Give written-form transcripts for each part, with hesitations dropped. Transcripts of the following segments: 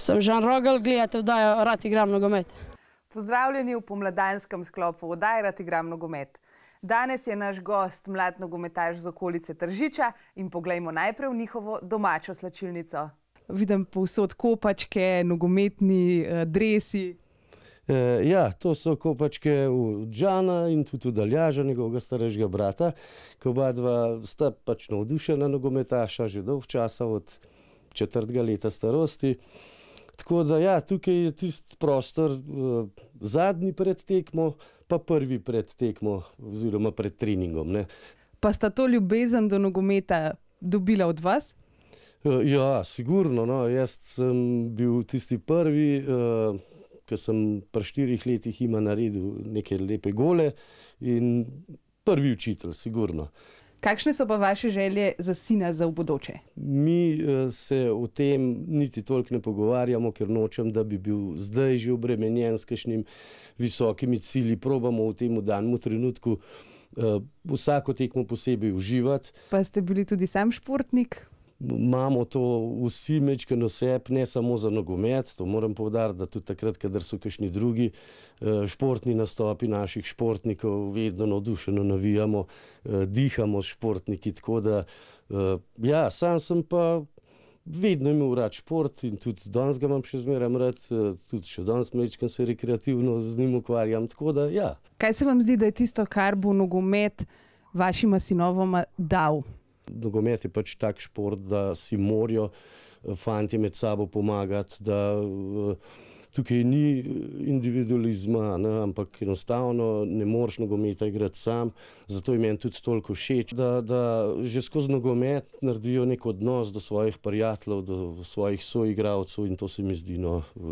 Sem Žan Rogel, gledate oddajo Rad igram nogomet. Pozdravljeni v pomladanskem sklopu oddaje Rad igram nogomet. Danes je naš gost mlad nogometaš z okolice Tržiča in poglejmo najprej v njihovo domačo slačilnico. Vidim povsod kopačke, nogometni dresi. Ja, to so kopačke od Žana in tudi od Aljaža, njegovega starejšega brata, ki oba dva sta pač navdušena nogometaša že dolgo časa, od 4. leta starosti. Tako da ja, tukaj je tisti prostor zadnji pred tekmo, pa prvi pred tekmo oziroma pred treningom, ne. Pa sta to ljubezen do nogometa dobila od vas? Ja, sigurno, no. Jaz sem bil tisti prvi, ki sem pri 4 letih ima naredil neke lepe gole in prvi učitelj, sigurno. Kakšne so pa vaše želje za sina za v bodoče? Mi se o tem niti toliko ne pogovarjamo, ker nočem, da bi bil zdaj že obremenjen s kakšnimi visokimi cilji. Probamo v tem danem trenutku vsako tekmo posebej uživati. Pa ste bili tudi sam športnik? Imamo to vsi majčkeno seb, ne samo za nogomet, to moram poudariti, da tudi takrat, kadar so kakšni drugi športni nastopi naših športnikov, vedno navdušeno navijamo, dihamo s športniki, tako da ja, sam sem pa vedno imel rad šport in tudi danes ga imam še zmeraj rad, tudi še danes majčkeno se rekreativno z njim ukvarjam, tako da ja. Kaj se vam zdi, da je tisto, kar bo nogomet vašima sinovoma dal? Nogomet je pač tak šport, da si morajo fantje med sabo pomagati, da tukaj ni individualizma, ne, ampak enostavno ne moreš nogometa igrati sam. Zato je meni tudi toliko všeč, da že skozi nogomet naredijo nek odnos do svojih prijateljev, do svojih soigralcev in to se mi zdi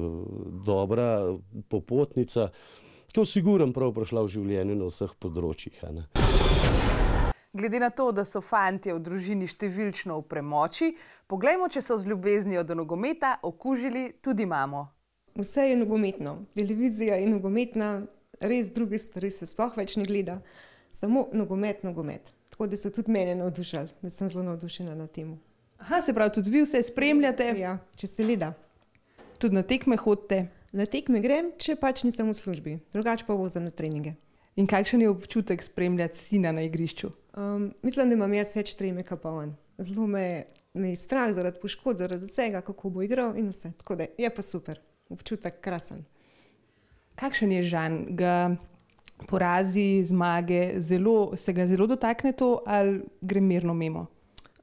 dobra popotnica, ki je sigurno prav prišla v življenju na vseh področjih, a ne. Glede na to, da so fantje v družini številčno v premoči, poglejmo, če so z ljubeznijo do nogometa okužili tudi mamo. Vse je nogometno. Televizija je nogometna, res druge stvari se sploh več ne gleda. Samo nogomet, nogomet. Tako da so tudi mene navdušali, da sem zelo navdušena na temu. Aha, se pravi, tudi vi vse spremljate? Ja, če se le da. Tudi na tekme hodite? Na tekme grem, če pač nisem v službi. Drugače pa vozim na treninge. In kakšen je občutek spremljati sina na igrišču? Mislim, da imam jaz več treme kot pa on. Zelo me je strah zaradi poškodb, zaradi vsega, kako bo igral in vse. Tako da je pa super. Občutek krasen. Kakšen je Žan? Ga porazi, zmage, se ga zelo dotakne to ali gre mirno mimo?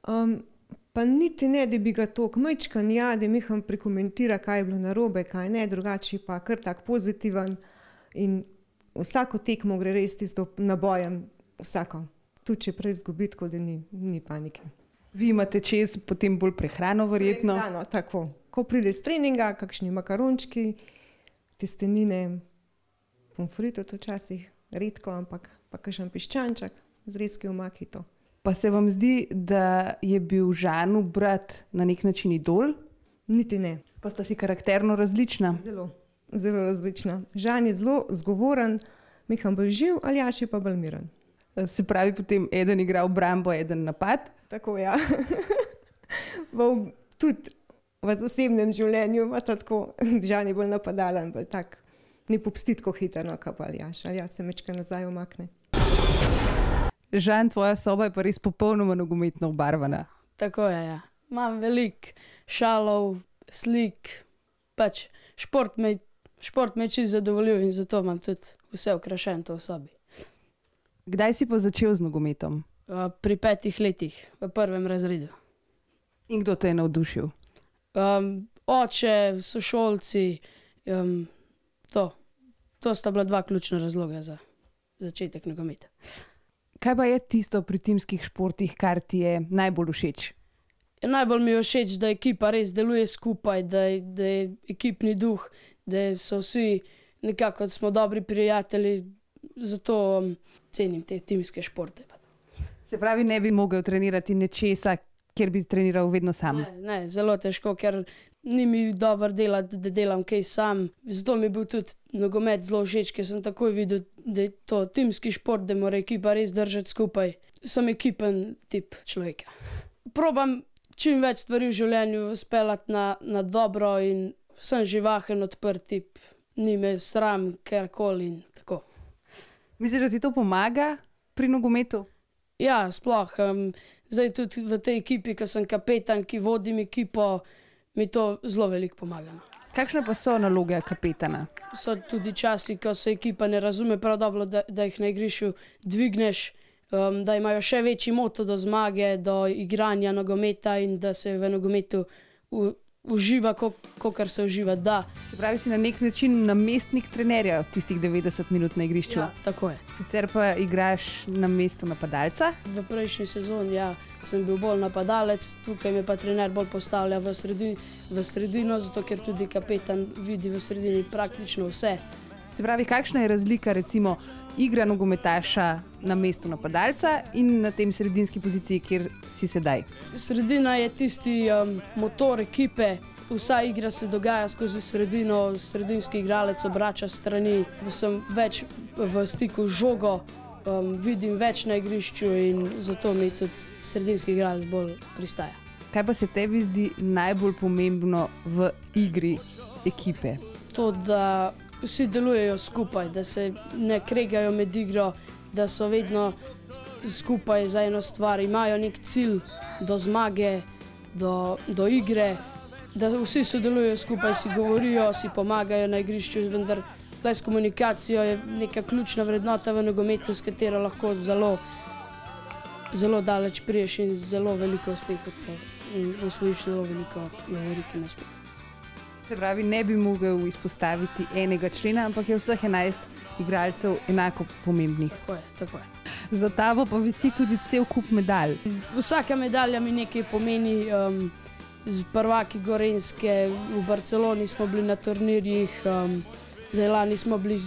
Pa niti ne, da bi ga toliko majčkan, ja, da mi prekomentira, kaj je bilo narobe, kaj ne, drugače pa kar tak pozitiven in vsako tekmo gre res tisto nabojem, vsako. Tudi če prej izgubi, tako da ni panike. Vi imate čez potem bolj prehrano verjetno? Prehrano, tako. Ko pride z treninga, kakšni makarončki, testenine, pomfrito to včasih, redko, ampak pa kakšen piščanček, zrezki omaki to. Pa se vam zdi, da je bil Žanu brat na nek način idol? Niti ne. Pa sta si karakterno različna? Zelo različna. Žan je zelo zgovoren, Mihan bolj živ, Aljaž je pa bolj miren. Se pravi, potem eden igra obrambo, eden napad? Tako, ja. Tudi v zasebnem življenju ima tako, Žan je bolj napadalen, bolj tak, ne popsti tako hitro, kot pa Aljaž. Aljaž se majčkeno nazaj umakne. Žan, tvoja soba je pa res popolnoma nogometno obarvana. Tako je, ja. Imam veliko šalov, slik, pač šport me čisto zadovoljil in zato imam tudi vse okrašeno v sobi. Kdaj si pa začel z nogometom? Pri 5 letih, v 1. razredu. In kdo te je navdušil? Oče, sošolci, to sta bila 2 ključna razloga za začetek nogometa. Kaj pa je tisto pri timskih športih, kar ti je najbolj všeč? Najbolj mi je všeč, da ekipa res deluje skupaj, da je ekipni duh, da so vsi nekako, smo dobri prijatelji, zato cenim te timske športe. Se pravi, ne bi mogel trenirati nečesa, kjer bi treniral vedno sam? Ne, zelo težko, ker ni mi dobro delati, da delam kaj sam. Zato mi je bil tudi nogomet zelo všeč, ker sem takoj videl, da je to timski šport, da mora ekipa res držati skupaj. Sem ekipen tip človeka. Probam čim več stvari v življenju speljati na dobro in sem živahen, odprt tip, ni me sram, karkoli in tako. Misliš, da ti to pomaga pri nogometu? Ja, sploh. Zdaj tudi v tej ekipi, ko sem kapetan, ki vodim ekipo, mi to zelo veliko pomaga. Kakšne pa so naloge kapetana? So tudi časi, ko se ekipa ne razume prav dobro, da jih na igrišču dvigneš, da imajo še večji moto do zmage, do igranja nogometa in da se v nogometu uživa, kakor se uživa, da. Se pravi, si na nek način namestnik trenerja tistih 90 minut na igrišču. Ja, tako je. Sicer pa igraš na mestu napadalca. V prejšnji sezoni sem bil bolj napadalec, tukaj me pa trener bolj postavlja v sredino, zato ker tudi kapetan vidi v sredini praktično vse. Se pravi, kakšna je razlika recimo igra nogometaša na mestu napadalca in na tem sredinski poziciji, kjer si sedaj? Sredina je tisti motor ekipe, vsa igra se dogaja skozi sredino, sredinski igralec obrača strani, sem več v stiku z žogo, vidim več na igrišču in zato mi tudi sredinski igralec bolj pristaja. Kaj pa se tebi zdi najbolj pomembno v igri ekipe? To, da vsi delujejo skupaj, da se ne kregajo med igro, da so vedno skupaj za eno stvar, imajo nek cilj do zmage, do igre, da vsi sodelujejo skupaj, si govorijo, si pomagajo na igrišču, vendar s komunikacijo je neka ključna vrednota v nogometu, s katero lahko zelo daleč priješ in zelo veliko uspehov in osvojiš zelo veliko uspehov. Se pravi, ne bi mogel izpostaviti enega člena, ampak je vseh 11 igralcev enako pomembnih. Tako je. Za tabo pa visi tudi cel kup medalj. Vsaka medalja mi nekaj pomeni. Z prvaki Gorenjske, v Barceloni smo bili na turnirjih, zdaj lani smo bili,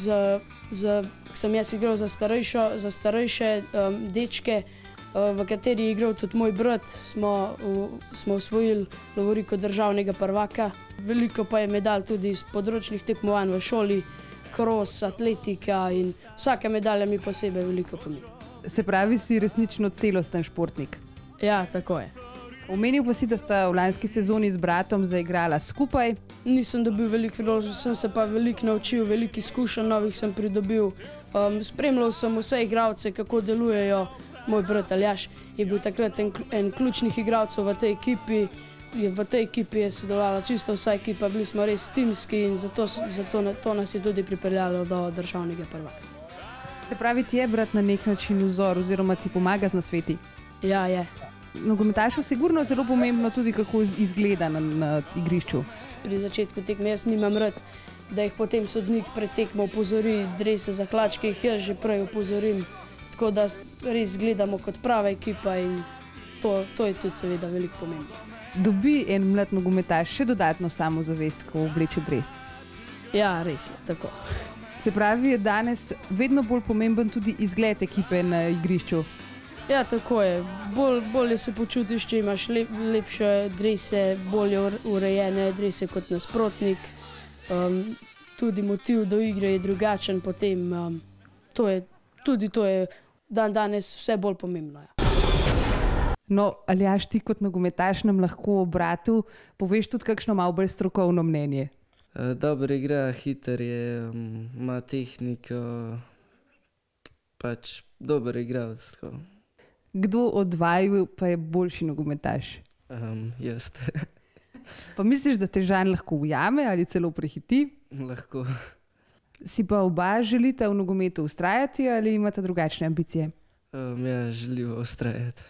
sem jaz igral za starejše dečke, v kateri je igral tudi moj brat, smo osvojili lovoriko državnega prvaka. Veliko pa je medalj tudi iz področnih tekmovanj v šoli, kros, atletika in vsaka medalja mi posebej veliko pomeni. Se pravi, si resnično celosten športnik. Ja, tako je. Omenil pa si, da sta v lanski sezoni z bratom zaigrala skupaj. Nisem dobil veliko priložnosti, sem se pa veliko naučil, veliko izkušenj novih sem pridobil. Spremljal sem vse igralce, kako delujejo. Moj brat Aljaž je bil takrat en ključnih igralcev v tej ekipi. V tej ekipi je sodelovala čisto vsa ekipa, bili smo res timski in zato to nas je tudi pripeljalo do državnega prvaka. Se pravi, ti je brat na nek način vzor oziroma ti pomaga z nasveti? Ja, je. Nogometašu sigurno zelo pomembno tudi, kako izgleda na igrišču. Pri začetku tekme jaz nimam rad, da jih potem sodnik pred tekmo opozori, drese za hlačke, jih jaz že prej opozorim. Tako da res gledamo kot prava ekipa in to je tudi seveda veliko pomembno. Dobi en mlad nogometaš še dodatno samozavest, ko obleče dres? Ja, res je, tako. Se pravi, je danes vedno bolj pomemben tudi izgled ekipe na igrišču? Ja, tako je. Bolje se počutiš, če imaš lepše drese, bolje urejene drese kot nasprotnik. Tudi motiv do igre je drugačen potem. Tudi to je danes vse bolj pomembno. No, Aljaž, ti kot nogometaš nam lahko o bratu poveš tudi kakšno malo bolj strokovno mnenje? Dobro igra, hiter je, ima tehniko, pač dober igralec. Kdo od vaju pa je boljši nogometaš? Jaz. Pa misliš, da te Žan lahko ujame ali celo prehiti? Lahko. Si pa oba želite v nogometu vztrajati ali imate drugačne ambicije? Ja, želijo vztrajati.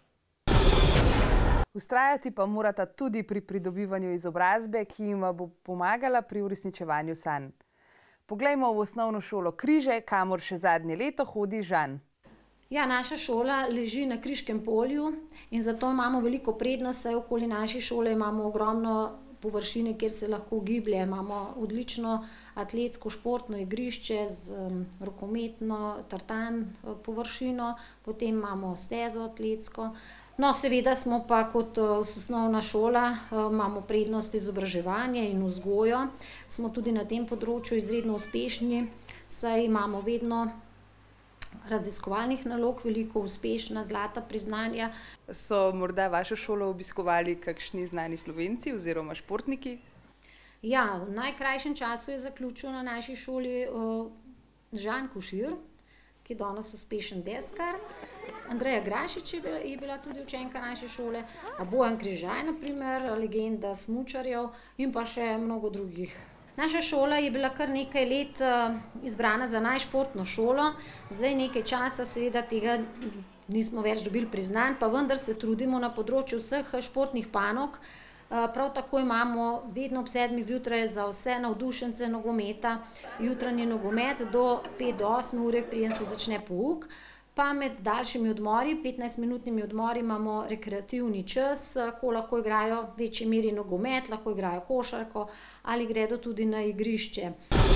Vztrajati pa morata tudi pri pridobivanju izobrazbe, ki jima bo pomagala pri uresničevanju sanj. Poglejmo v osnovno šolo Križe, kamor še zadnje leto hodi Žan. Ja, naša šola leži na Kriškem polju in zato imamo veliko prednost, saj okoli naše šole imamo ogromno površine, kjer se lahko giblje. Imamo odlično atletsko športno igrišče z rokometno tartan površino, potem imamo stezo atletsko. No, seveda smo pa kot osnovna šola, imamo prednost izobraževanje in vzgojo. Smo tudi na tem področju izredno uspešni, saj imamo vedno raziskovalnih nalog, veliko uspešna, zlata priznanja. So morda vašo šolo obiskovali kakšni znani Slovenci oziroma športniki? Ja, v najkrajšem času je zaključil na naši šoli Žan Košir, ki je danes uspešen deskar. Andreja Grašič je bila tudi učenka naše šole, Bojan Križaj, na primer, legenda smučarjev in pa še mnogo drugih. Naša šola je bila kar nekaj let izbrana za najšportno šolo. Zdaj nekaj časa seveda tega nismo več dobili priznanj, pa vendar se trudimo na področju vseh športnih panog. Prav tako imamo vedno ob 7. zjutraj za vse navdušence nogometa jutranji nogomet do 5 do 8 ure, preden se začne pouk. Pa med daljšimi odmori, 15-minutnimi odmori, imamo rekreativni čas, ko lahko igrajo v večji meri nogomet, lahko igrajo košarko ali gredo tudi na igrišče.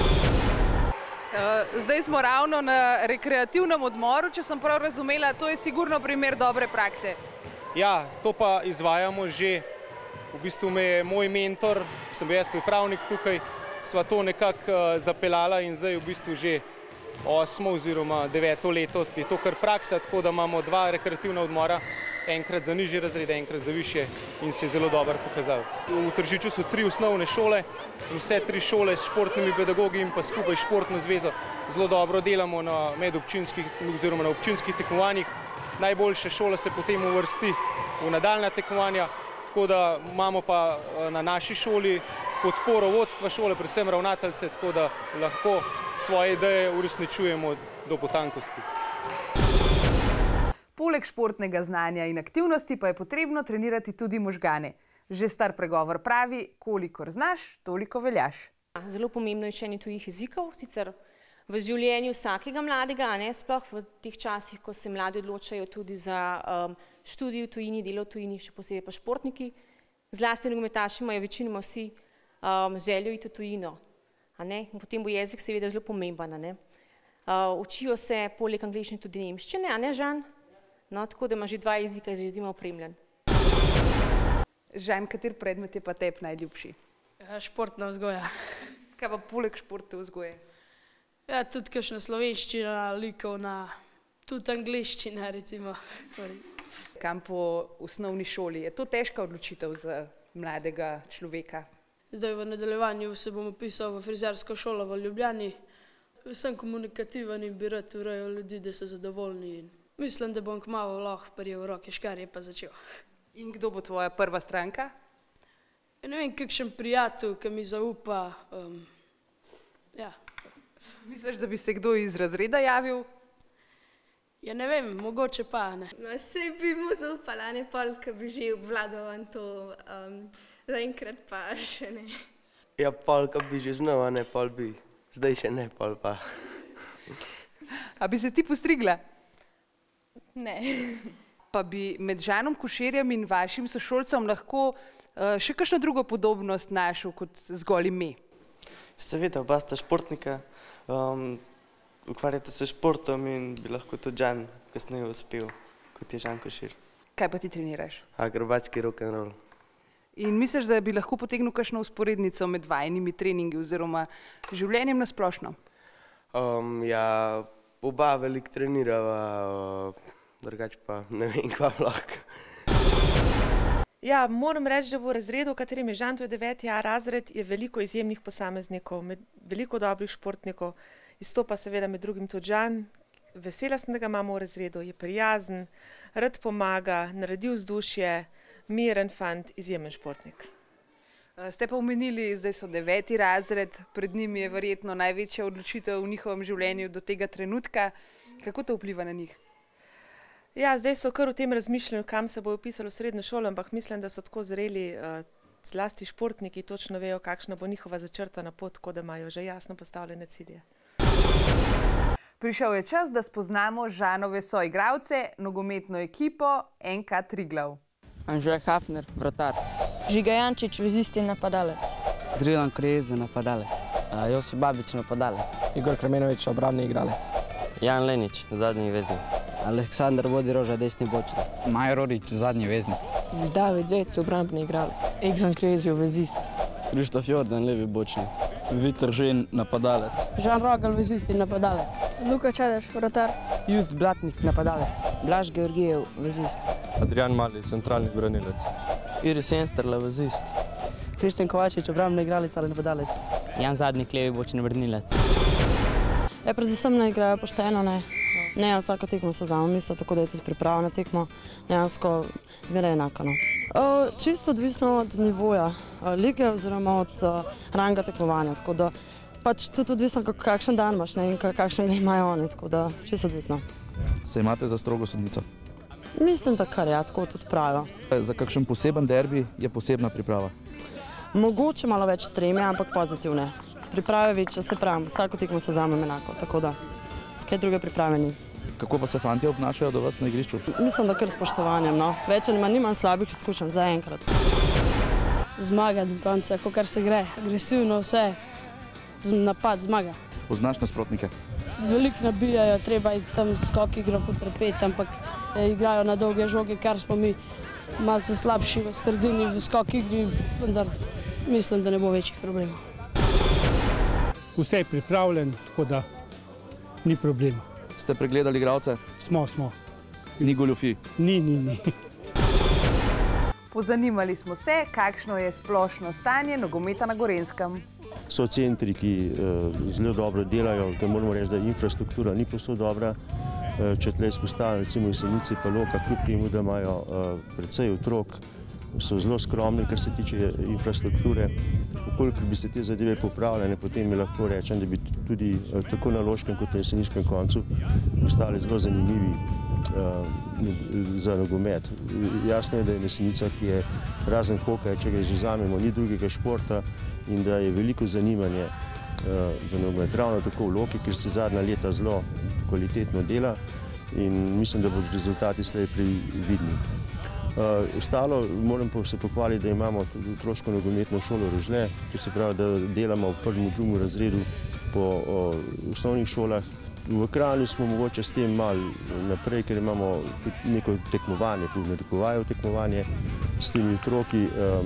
Zdaj smo ravno na rekreativnem odmoru, če sem prav razumela, to je sigurno primer dobre prakse. Ja, to pa izvajamo že. V bistvu me je moj mentor, sem bil jaz pripravnik tukaj, sva to nekako zapeljala in zdaj v bistvu že 8. oziroma 9. leto je to kar praksa, tako da imamo 2 rekreativna odmora, enkrat za nižje razrede, enkrat za višje in se je zelo dobro pokazal. V Tržiču so 3 osnovne šole, vse 3 šole s športnimi pedagogi in pa skupaj s športno zvezo zelo dobro delamo na medobčinskih oziroma na občinskih tekmovanjih. Najboljše šole se potem uvrsti v nadaljnja tekmovanja, tako da imamo pa na naši šoli podporo vodstva šole, predvsem ravnateljce, tako da lahko svoje ideje uresničujemo do potankosti. Poleg športnega znanja in aktivnosti pa je potrebno trenirati tudi možgane. Že star pregovor pravi, kolikor znaš, toliko veljaš. Zelo pomembno je učenje tujih jezikov, sicer v življenju vsakega mladega, sploh v teh časih, ko se mladi odločajo tudi za študij v tujini, delo v tujini, še posebej pa športniki. Zlasti nogometaši imajo večinoma vsi željo iti v tujino. In potem bo jezik seveda zelo pomemben. Učijo se poleg angleščine tudi nemščine, Žan? Tako da ima že 2 jezika izjemno opremljen. Žan, kateri predmet je pa tebi najljubši? Športna vzgoja. Kaj pa poleg športne vzgoje? Ja, tudi kakšna slovenščina, likovna, tudi angleščina, recimo. Kam po osnovni šoli? Je to težka odločitev za mladega človeka? Zdaj v nadaljevanju se bom vpisal v frizersko šolo v Ljubljani. Sem komunikativen in bi rad urejal ljudi, da so zadovoljni. Mislim, da bom kmalu lahko prijel roke škarje pa začel. In kdo bo tvoja prva stranka? Ja, ne vem, kakšen prijatelj, ki mi zaupa. Ja. Misliš, da bi se kdo iz razreda javil? Ja, ne vem, mogoče pa ne. Sej bi mu zaupala, pol, ki bi že obvladal to, zaenkrat pa še ne. Ja, pol, ki bi že znal, pol bi. Zdaj še ne, pol pa. A bi se ti postrigla? Ne. Pa bi med Žanom Koširjem in vašim sošolcem lahko še kakšno drugo podobnost našel kot zgolj ime? Seveda, oba sta športnika, ukvarjate se s športom in bi lahko tudi Žan kasneje uspel, kot je Žan Košir. Kaj pa ti treniraš? Akrobatski rock'n'roll. In misliš, da bi lahko potegnil kakšno vzporednico med vajnimi treningi oziroma življenjem nasplošno? Ja, oba veliko trenirava, drugače pa ne vem, kva lahko. Ja, moram reči, da v razredu, v katerem je Žan, to je 9A razred, je veliko izjemnih posameznikov, veliko dobrih športnikov. Izstopa seveda med drugim tudi Žan. Vesela sem, da ga imamo v razredu, je prijazen, rad pomaga, naredi vzdušje, miren fant, izjemen športnik. Ste pa omenili, zdaj so 9. razred, pred njimi je verjetno največja odločitev v njihovem življenju do tega trenutka. Kako to vpliva na njih? Ja, zdaj so kar o tem razmišljali, kam se bojo vpisali v srednjo šolo, ampak mislim, da so tako zreli, zlasti športniki, točno vejo, kakšna bo njihova začrtana pot, tako da imajo že jasno postavljene cilje. Prišel je čas, da spoznamo Žanove soigralce, nogometno ekipo NK Triglav. Anže Hafner, vratar. Žiga Jančič, vezist in napadalec. Drilan Krejze, napadalec. Josip Babič, napadalec. Igor Kremenovič, obrambni igralec. Jan Lenič, zadnji veznik. Aleksandar Vodiroža, desni bočnik. Maja Rorič, zadnji veznik. David Zec, obrambni igralec. Egzan Krejzi, vezist. Krištof Jordan, levi bočnik. Vitor Žen, napadalec. Žan Rogal, vezist in napadalec. Luka Čadeš, vratar. Just Blatnik, napadalec. Blaž Georgijev, vezist. Adrian Mali, centralni branilec. Iris Ensterla, vezist. Kristjan Kovačič, obrambni igralec ali napadalec? Jan Zadnik, levi bočni branilec. Ja, predvsem ne igrajo pošteno, ne. Ne, vsako tekmo se vzamemo isto, tako da je tudi priprava na tekmo dejansko zmeraj enaka. No. Čisto odvisno od nivoja lige oziroma od ranga tekmovanja, tako da pač tudi odvisno, kakšen dan imaš, ne, in kakšen ga imajo oni, tako da čisto odvisno. Se imate za strogo sodnico? Mislim, da kar je, tako tudi pravijo. Za kakšen poseben derbi je posebna priprava? Mogoče malo več streme, ampak pozitivne. Priprave večje, se pravim, vsako tekmo se vzamem enako, tako da kaj druge priprave ni. Kako pa se fantje obnašajo do vas na igrišču? Mislim, da kar spoštovanjem, no. Več ali manj nimam slabih izkušenj za enkrat. Zmaga do konca, kakor se gre. Agresivno vse. Napad, zmaga. Poznaš nasprotnike? Veliko nabijajo, treba je tam skok igra pod prepet, ampak igrajo na dolge žoge, kar smo mi malce slabši v sredini, v skok igri, vendar mislim, da ne bo večjih problemov. Vse je pripravljen, tako da ni problema. Ste pregledali igralce? Smo. Ni goljufij? Ni. Pozanimali smo se, kakšno je splošno stanje nogometa na Gorenjskem. So centri, ki zelo dobro delajo, da moramo reči, da infrastruktura ni povsod dobra. Če tle izpostavim, recimo Jesenice pa Loka, kljub temu, da imajo precej otrok, so zelo skromni, kar se tiče infrastrukture. Kolikor bi se te zadeve popravljene, potem mi lahko rečem, da bi tudi tako na Loškem kot na jeseniškem koncu postali zelo zanimivi za nogomet. Jasno je, da je Jesenica, ki je razen hokeja, če ga izvzamemo, ni drugega športa in da je veliko zanimanje za nogomet. Ravno tako v Loki, kjer se zadnja leta zelo kvalitetno dela in mislim, da bodo rezultati slej vidni. Ostalo moram pa se pohvaliti, da imamo otroško nogometno šolo Rožle, to se pravi, da delamo v prvem in drugem razredu po osnovnih šolah. V Kranju smo mogoče s tem malo naprej, ker imamo neko tekmovanje, narekovajo tekmovanje s temi otroki,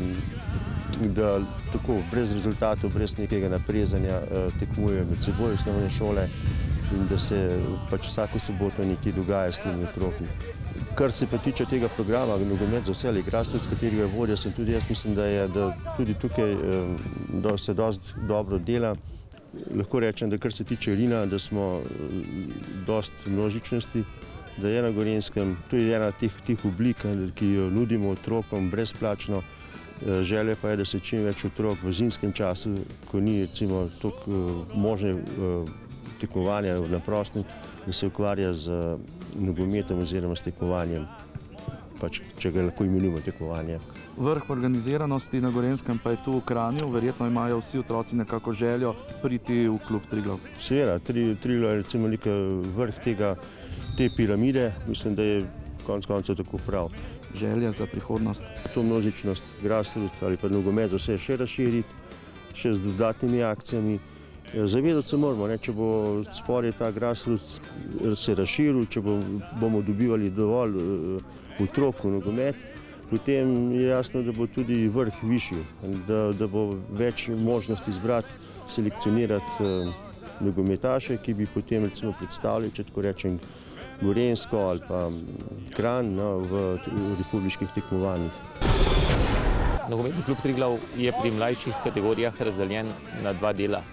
da tako brez rezultatov, brez nekega naprezanja tekmujejo med seboj osnovne šole in da se pač vsako soboto nekaj dogaja s temi otroki. Kar se pa tiče tega programa Nogomet za vse ali Grassroots, katerega vodja sem tudi jaz, mislim, da tudi tukaj se dosti dobro dela. Lahko rečem, da kar se tiče Rina, da smo dosti množičnosti, da je na Gorenjskem, to je ena teh oblik, ki jo nudimo otrokom brezplačno. Želja pa je, da se čim več otrok v zimskem času, ko ni recimo toliko možne tekmovanja na prostem, da se ukvarja z nogometom oziroma s tekmovanjem, pač, če ga lahko imenujemo tekmovanje. Vrh organiziranosti na Gorenjskem pa je tu v Kranju, verjetno imajo vsi otroci nekako željo priti v klub Triglav. Seveda, Triglav je recimo vrh te piramide, mislim, da je konec koncev tako prav. Želja za prihodnost? To množičnost Grassroots ali pa nogomet za vse še razširiti, še z dodatnimi akcijami. Zavedati se moramo, če bo sporje ta Grassroots se razširil, če bomo dobivali dovolj otrok v nogomet, potem je jasno, da bo tudi vrh višji, da bo več možnosti izbrati, selekcionirati nogometaše, ki bi potem recimo predstavili, če tako rečem, Gorenjsko ali pa Kranj v republiških tekmovanjih. Nogometni klub Triglav je pri mlajših kategorijah razdeljen na dva dela.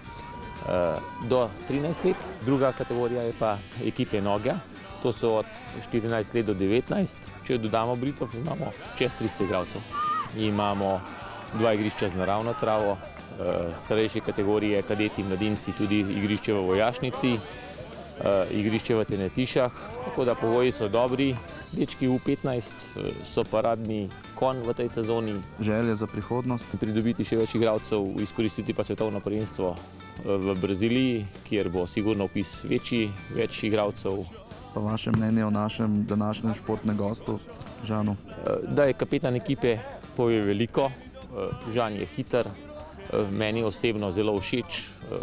Do 13 let, druga kategorija je pa ekipe Noge, to so od 14 let do 19. Če dodamo Britov, imamo čez 300 igralcev. Imamo dva igrišča z naravno travo, starejše kategorije, kadeti, mladinci, tudi igrišče v Vojašnici, igrišče v Tenetišah, tako da pogoji so dobri. Dečki U15 so paradni konj v tej sezoni. Želje za prihodnost? Pridobiti še več igralcev, izkoristiti pa svetovno prvenstvo v Braziliji, kjer bo sigurno vpis večji, več igralcev. Pa vaše mnenje o našem današnjem športnem gostu, Žanu? Da je kapetan ekipe, pove veliko. Žan je hiter, meni osebno zelo všeč,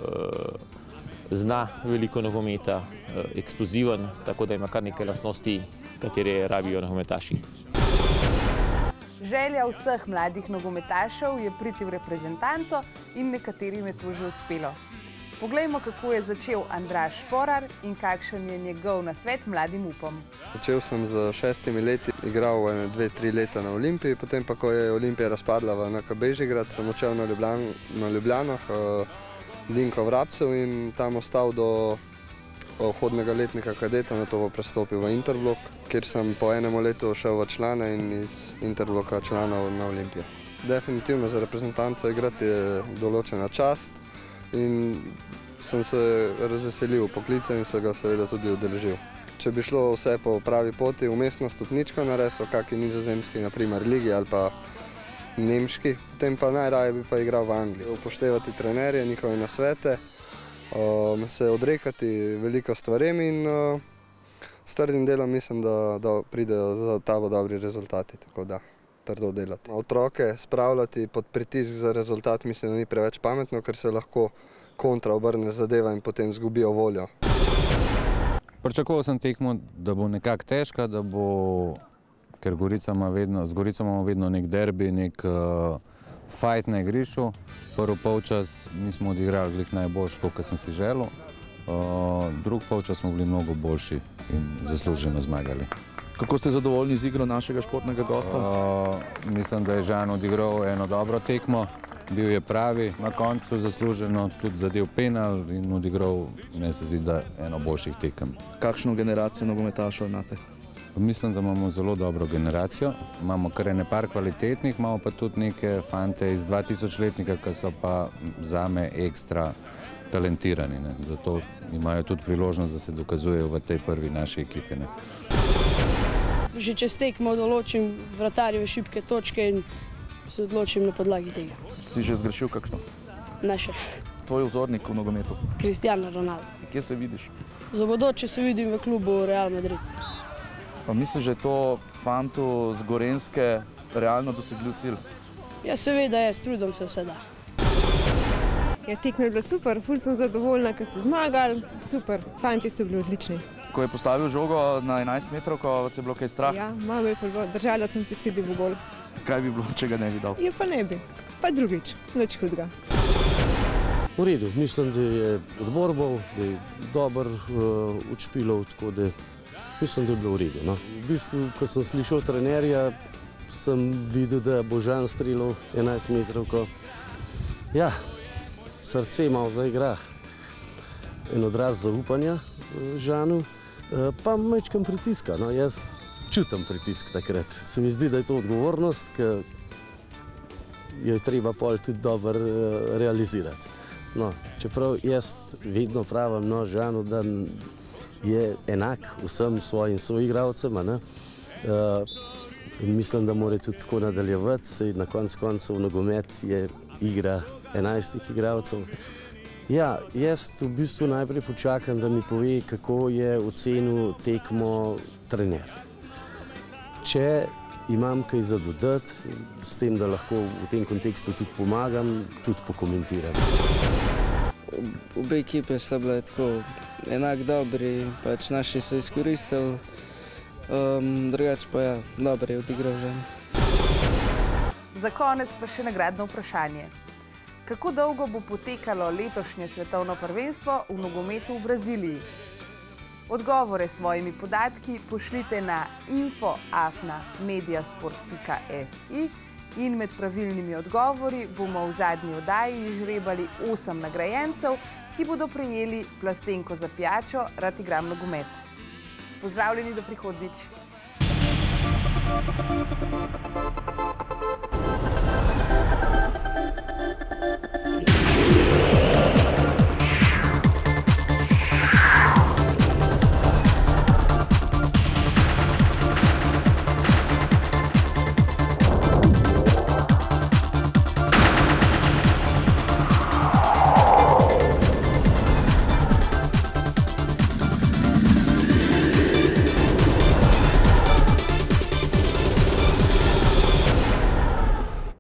zna veliko nogometa, eksploziven, tako da ima kar nekaj lastnosti, katere rabijo nogometaši. Želja vseh mladih nogometašev je priti v reprezentanco in nekaterim je to že uspelo. Poglejmo, kako je začel Andraž Šporar in kakšen je njegov nasvet mladim upom. Začel sem z 6 leti, igral 2-3 leta na Olimpiji, potem pa, ko je Olimpija razpadla v NK Bežigrad, sem odšel na Ljubljano, Dinko Vrabcev in tam ostal do vhodnega letnika kadeta, nato pa prestopil v Interblok, kjer sem po enem letu šel v člane in iz Interbloka članov na Olimpijo. Definitivno za reprezentanco igrati je določena čast in sem se razveselil poklica in se ga seveda tudi udeležil. Če bi šlo vse po pravi poti, umestno stopničko naredil, kakšni nizozemski, naprimer ligi ali pa nemški, potem pa najraje bi pa igral v Angliji. Upoštevati trenerje, njihove nasvete, se odrekati veliko stvarem in s trdim delom mislim, da pridejo za tabo dobri rezultati, tako da trdo delati. Otroke spravljati pod pritisk za rezultat mislim, da ni preveč pametno, ker se lahko kontra obrne zadeva in potem izgubijo voljo. Pričakoval sem tekmo, da bo nekako težka, da bo, ker z Gorico imamo vedno nek derbi, nek fajt na igrišču. Prvi polčas nismo odigrali glih najboljši, kot sem si želel. Drugi polčas smo bili mnogo boljši in zasluženo zmagali. Kako ste zadovoljni z igro našega športnega gosta? Mislim, da je Žan odigral eno dobro tekmo. Bil je pravi, na koncu zasluženo tudi zadev penal in odigral, meni se zdi, da eno boljših tekem. Kakšno generacijo nogometašev imate? Mislim, da imamo zelo dobro generacijo. Imamo kar par kvalitetnih, imamo pa tudi neke fante iz 2000-letnika, ki so pa zame ekstra talentirani. Zato imajo tudi priložnost, da se dokazujejo v tej prvi naši ekipi. Že čez tekmo določim vratarjeve šibke točke in se odločim na podlagi tega. Si že zgrešil kakšno? Ne še. Tvoj vzornik v nogometu? Cristiano Ronaldo. Kje se vidiš? Za bodoče se vidim v klubu Real Madrid. Pa misliš, da je to fantu z Gorenjske realno dosegljiv cilj? Ja, seveda je, trudim se vse da. Ja, tekma je bila super, ful sem zadovoljna, ker so zmagali, super, fanti so bili odlični. Ko je postavil žogo na 11 metrov, ko vas je bilo kaj strah? Ja, malo je držala sem pestidi v gol. Kaj bi bilo, če ga ne bi dal? Ja, pa ne bi. Pa drugič, nič hudega. V redu, mislim, da je odborbov, da je dober učpilov, tako da mislim, da je bilo v redu. V bistvu, ko sem slišal trenerja, sem videl, da bo Žan streljal 11 metrovko. Ja, srce malo zaigra. En odraz zaupanja Žanu, pa majčkam pritiska. Jaz čutim pritisk takrat. Se mi zdi, da je to odgovornost, ki jo je treba pol tudi dobro realizirati. Čeprav jaz vedno pravim Žanu, da je enak vsem svojim soigralcem in mislim, da mora tudi tako nadaljevati, saj na koncu koncev nogomet je igra 11 igralcev. Ja, jaz v bistvu najprej počakam, da mi pove, kako je ocenil tekmo trener. Če imam kaj za dodati, s tem, da lahko v tem kontekstu tudi pomagam, tudi pokomentiram. Obe ekipe sta bile tako enak dobri, pač naši so izkoristili, drugače pa ja, dobro je odigral Žan. Za konec pa še nagradno vprašanje. Kako dolgo bo potekalo letošnje svetovno prvenstvo v nogometu v Braziliji? Odgovore s svojimi podatki pošljite na info@mediasport.si in med pravilnimi odgovori bomo v zadnji oddaji izžrebali 8 nagrajencev, ki bodo prejeli plastenko za pijačo Rad igram nogomet. Pozdravljeni do prihodnjič!